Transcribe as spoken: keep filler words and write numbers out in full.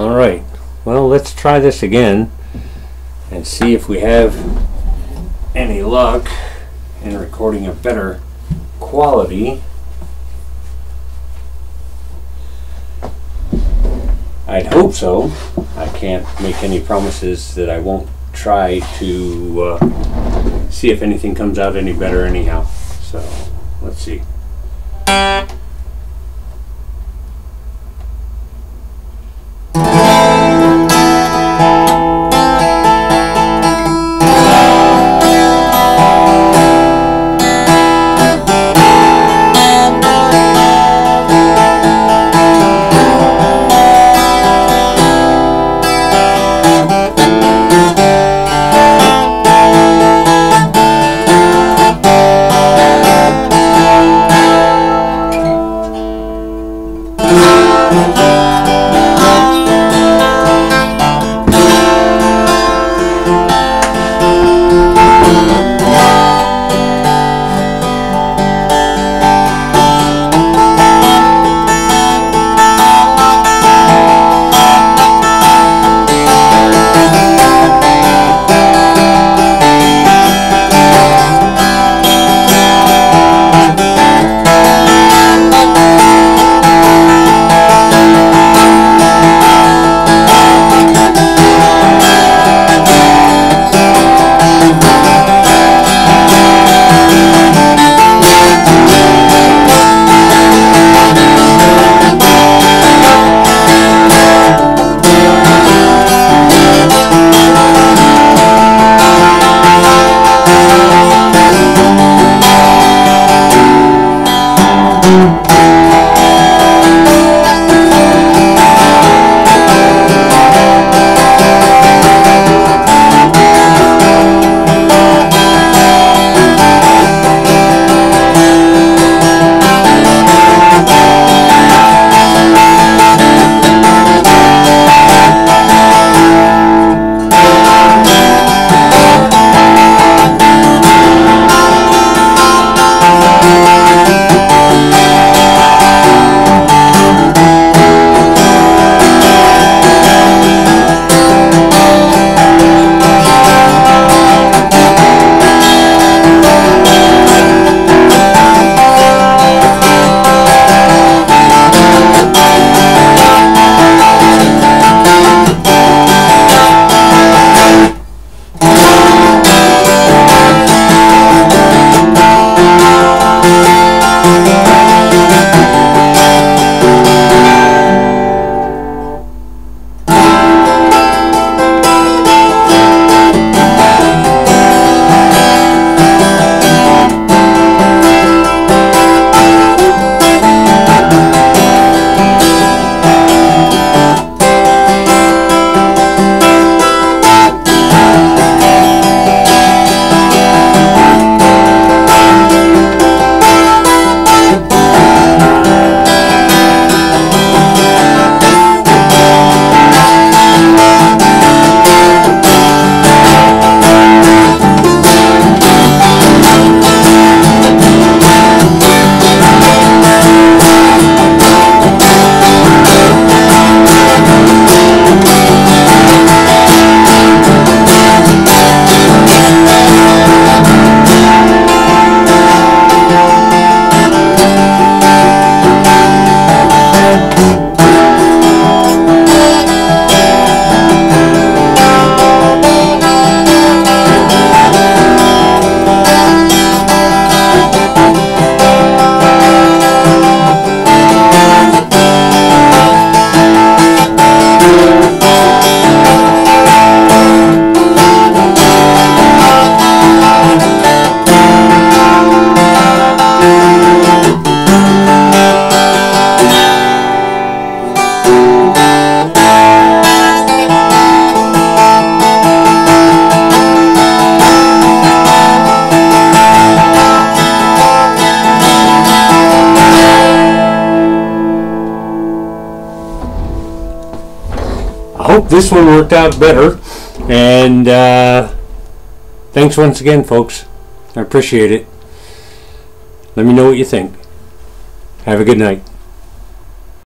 Alright, well, let's try this again and see if we have any luck in recording a better quality. I'd hope so. I can't make any promises that I won't try to uh, see if anything comes out any better anyhow. So, let's see. hope this one worked out better. And uh, thanks once again, folks. I appreciate it. Let me know what you think. Have a good night.